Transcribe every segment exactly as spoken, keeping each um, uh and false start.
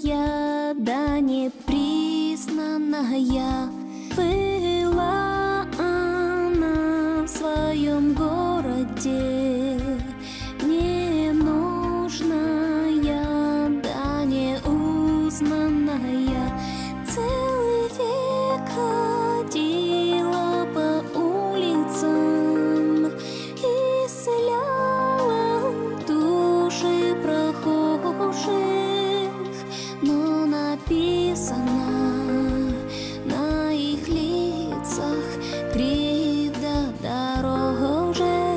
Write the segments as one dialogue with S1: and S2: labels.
S1: да непризнанная. Была она в своем городе, ненужная, да неузнанная. Целый век ходила по улицам, исцеляла души прохожих, но написано на их лицах кривда дороже.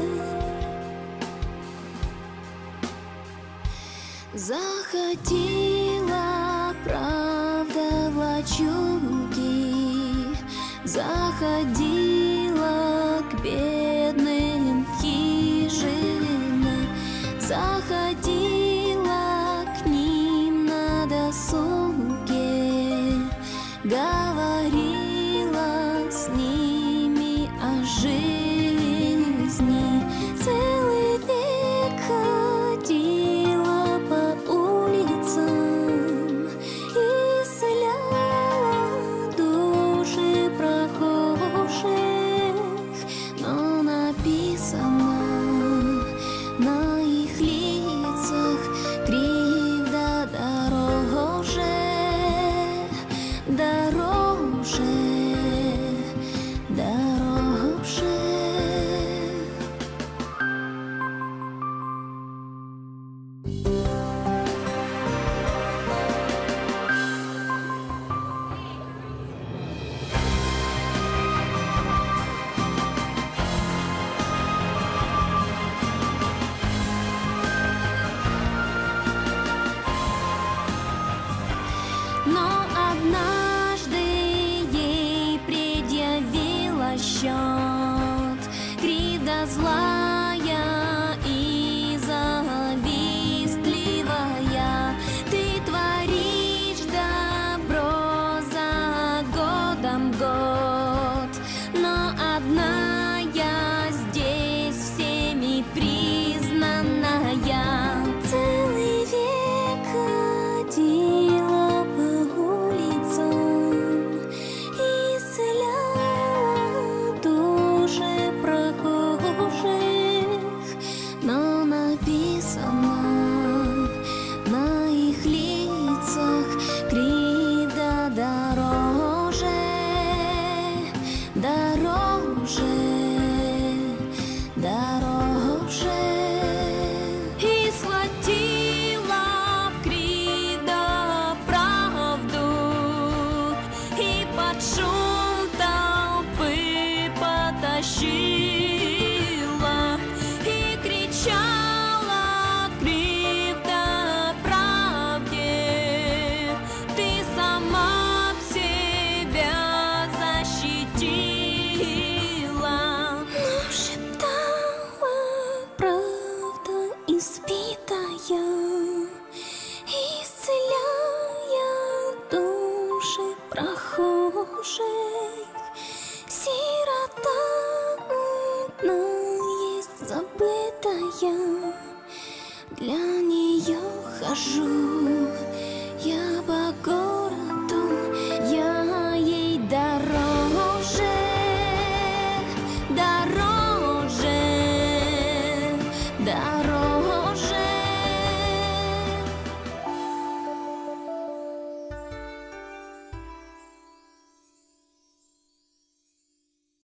S1: Заходила правда в лачуги, заходила к бедным в хижины, заходила к ним на досуге, говорила с ними о жизни. Целый век ходила по улицам, исцеляла души прохожих, но написано на их лицах кривда дороже, дороже, дороже. Но однажды ей предъявила счет кривда злая и завистливая. Ты творишь добро за годом год, но одна я здесь всеми признанная. Целый век ходила по улицам, исцеляла души прохожих, но написано на их лицах кривда дороже, дороже, дороже. И схватила кривда правду, и под шум толпы потащила, и кричала кривда правде: ты сама б себя защитила. Но шептала правда избитая, исцеляя души прохожих. Сирота одна есть забытая, для нее хожу я по городу.